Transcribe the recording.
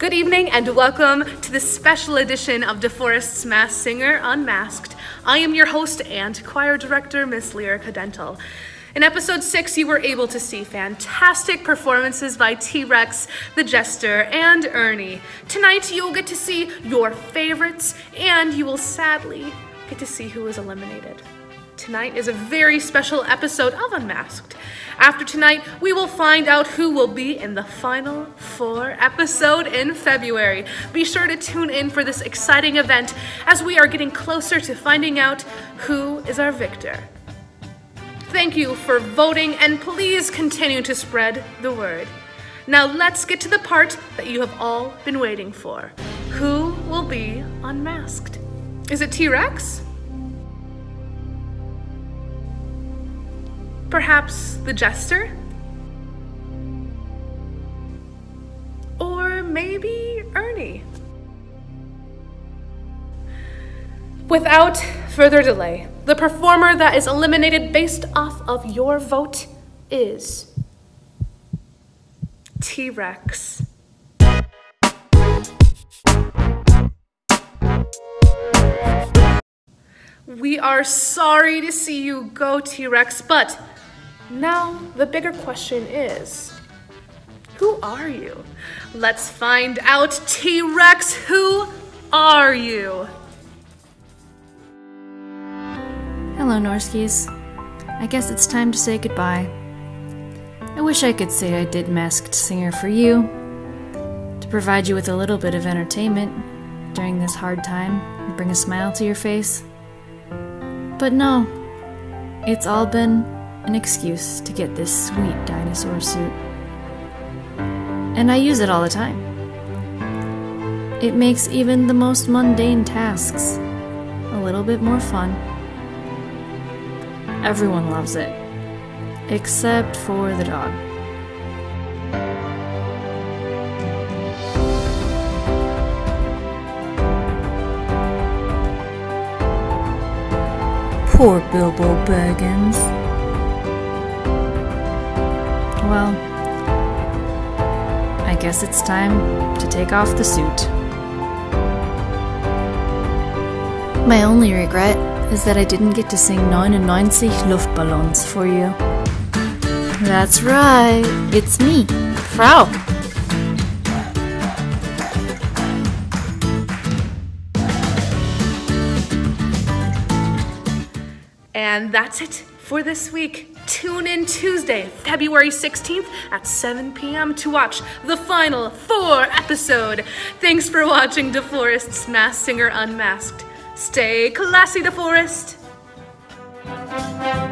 Good evening and welcome to this special edition of DeFo's Masked Singer Unmasked. I am your host and choir director, Miss Lyrica Dental. In episode 6, you were able to see fantastic performances by T-Rex, the Jester, and Ernie. Tonight, you'll get to see your favorites, and you will sadly get to see who was eliminated. Tonight is a very special episode of Unmasked. After tonight, we will find out who will be in the final 4 episode in February. Be sure to tune in for this exciting event as we are getting closer to finding out who is our victor. Thank you for voting, and please continue to spread the word. Now let's get to the part that you have all been waiting for. Who will be unmasked? Is it T-Rex? Perhaps the Jester? Or maybe Ernie? Without further delay, the performer that is eliminated based off of your vote is T-Rex. We are sorry to see you go, T-Rex, but now the bigger question is, who are you? Let's find out, T-Rex, who are you? Hello, Norskies. I guess it's time to say goodbye. I wish I could say I did Masked Singer for you, to provide you with a little bit of entertainment during this hard time and bring a smile to your face. But no, it's all been an excuse to get this sweet dinosaur suit. And I use it all the time. It makes even the most mundane tasks a little bit more fun. Everyone loves it, except for the dog. Poor Bilbo Baggins. Well, I guess it's time to take off the suit. My only regret is that I didn't get to sing 99 Luftballons for you. That's right, it's me, Frau. And that's it for this week. Tune in Tuesday, February 16th at 7 p.m. to watch the final 4 episode. Thanks for watching DeFo's Masked Singer Unmasked. Stay classy, DeForest!